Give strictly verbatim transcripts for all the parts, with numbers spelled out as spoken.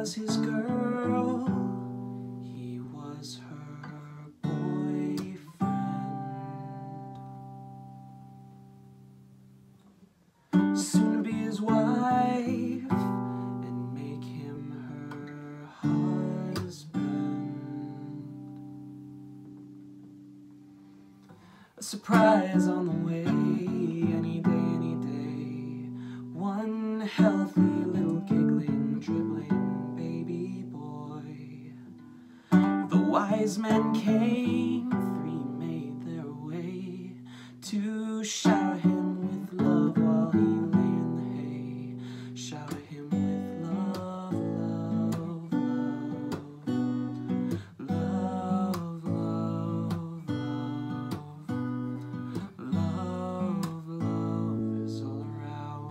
was his girl, he was her boyfriend. Soon to be his wife and make him her husband. A surprise on the way, any day, any day. One healthy little giggling, dribbling baby boy. The wise men came, three made their way to shower him with love while he lay in the hay. Shower him with love, love, love, love, love, love, love, love is all around.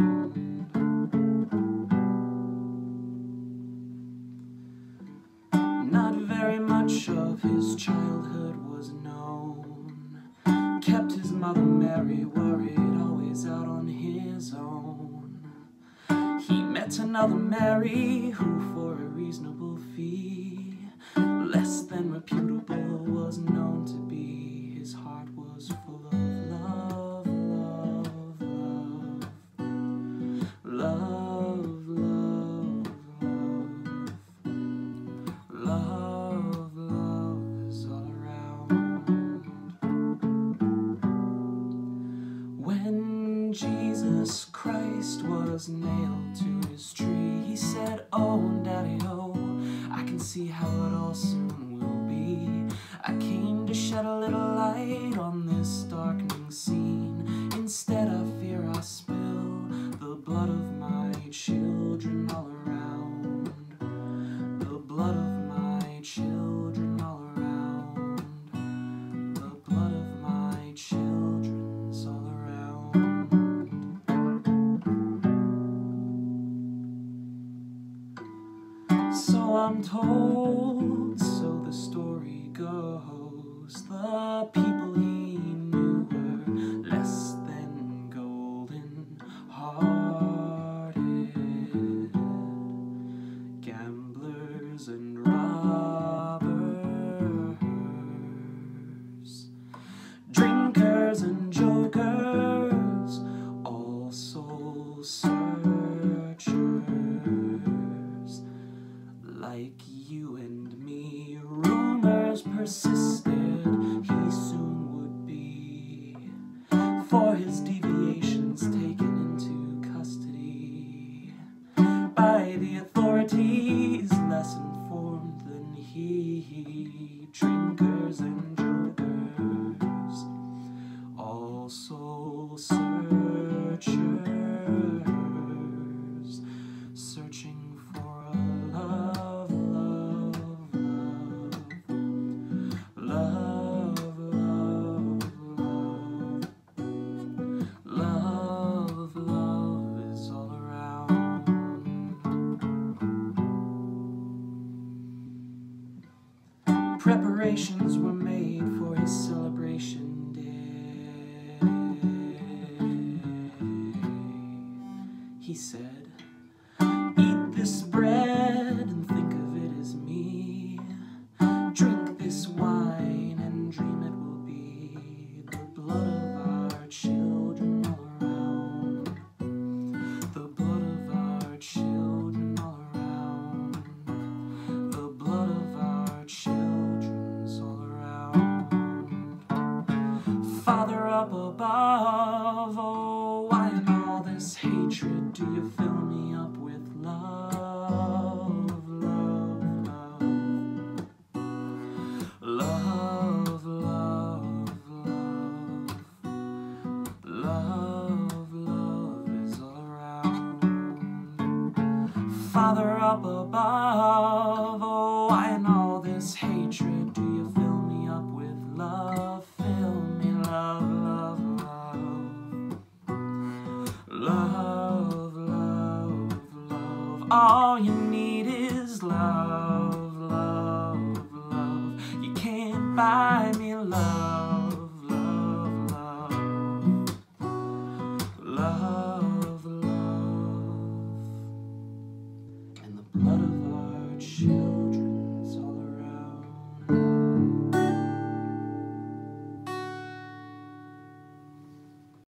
Not very much of his childhood was known. Kept his mother Mary worried, always out on his own. He met another Mary who, for a reasonable fee, less than reputable, was known to be. His heart was full of love, love, love, love, love, love, love is all around. When Jesus Christ was nailed to his tree, he said, "Oh, Daddy-o, I can see how it all soon will be. I came to shed a little light on this darkening scene. Instead I fear I spill the blood of my children all around. The blood of my children all around. The blood of my children's all around." So I'm told, so the story goes, the people he knew were less than golden-hearted, gamblers and robbers, drinkers and jokers, all soul searchers. Like you and me, rumors persisted he soon would be, for his deviations taken into custody by the authorities less informed than he. Drinkers and jokers, all soul searchers, searching for a love, love, love, love, love, love is all around. Preparations were made for his celebration day. He said, "Eat this bread and think of it as me. Drink this wine and dream it will be the blood of our children all around. The blood of our children all around. The blood of our children's all around." Father up above, oh, why in all this hatred do you fill me up with love, love, love, love, love, love, love, love is all around. Father up above, oh, why in all this hatred do you fill me up with love? Fill me, love, love, love, love, love, love. All you need is love, love, love. You can't buy me love, love, love, love, love. And the blood of